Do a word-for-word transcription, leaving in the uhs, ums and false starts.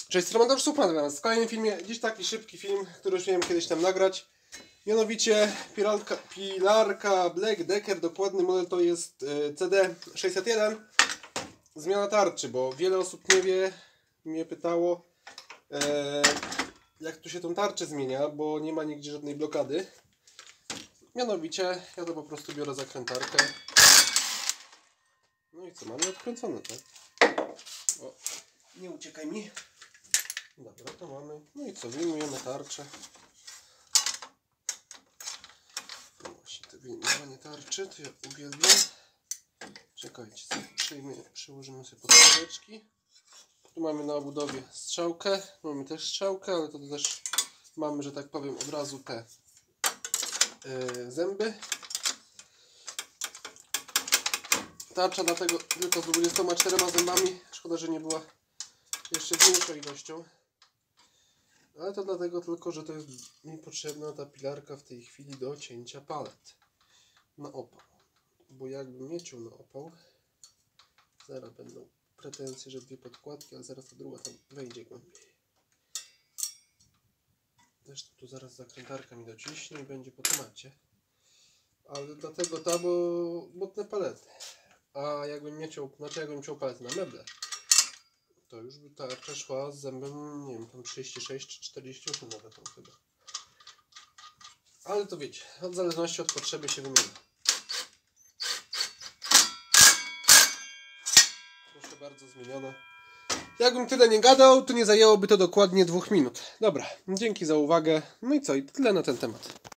Cześć, Roman Super. W kolejnym filmie, dziś taki szybki film, który już miałem kiedyś tam nagrać. Mianowicie pilarka, pilarka Black Decker, dokładny model to jest C D sześćset jeden. Zmiana tarczy, bo wiele osób nie wie, mnie pytało, e, jak tu się tą tarczę zmienia, bo nie ma nigdzie żadnej blokady. Mianowicie ja to po prostu biorę zakrętarkę. No i co, mamy odkręcone, tak? O, nie uciekaj mi. Dobra, to mamy. No i co, wyjmujemy tarczę. No właśnie, to wyjmowanie tarczy, to ja uwielbiam. Czekajcie, przyjmie, przyłożymy sobie podstaweczki. Tu mamy na obudowie strzałkę. Mamy też strzałkę, ale to też mamy, że tak powiem, od razu te yy, zęby. Tarcza dlatego tylko z dwudziestoma czterema zębami. Szkoda, że nie była jeszcze większą ilością. Ale to dlatego tylko, że to jest mi potrzebna ta pilarka w tej chwili do cięcia palet na opał. Bo jakbym nie ciął na opał, zaraz będą pretensje, że dwie podkładki, ale zaraz ta druga tam wejdzie głębiej. Zresztą tu zaraz zakrętarka mi dociśnie i będzie po temacie. Ale dlatego ta, bo, bo te palety. A jakbym nie ciął, znaczy jakbym ciął palety na meble, to już by tarcza szła z zębem, nie wiem, tam trzydzieści sześć czy czterdzieści osiem nawet tam chyba. Ale to wiecie, w zależności od potrzeby się wymienia. Proszę bardzo, zmienione. Jakbym tyle nie gadał, to nie zajęłoby to dokładnie dwóch minut. Dobra, dzięki za uwagę. No i co, i tyle na ten temat.